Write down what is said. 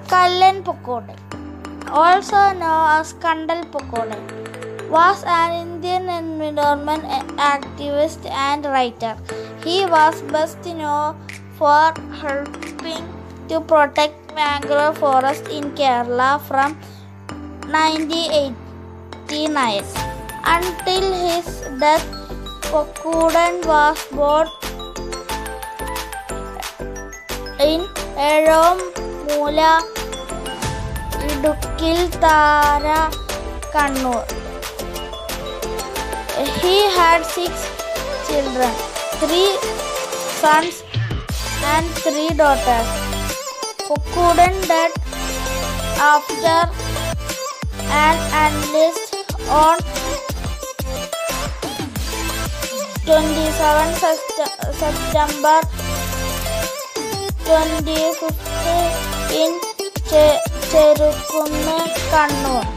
Kallan Pokkode, also known as Kandal Pokkode, was an Indian environment activist and writer. He was best known for helping to protect mangrove forest in Kerala from 1989 until his death. Pokkudan was born in Ezhamoola, Idukil, Tara, Kannur. He had 6 children, 3 sons and 3 daughters. Pokkudan died after an enlist on 27 September 2015 in Cherukunnu, Kannur.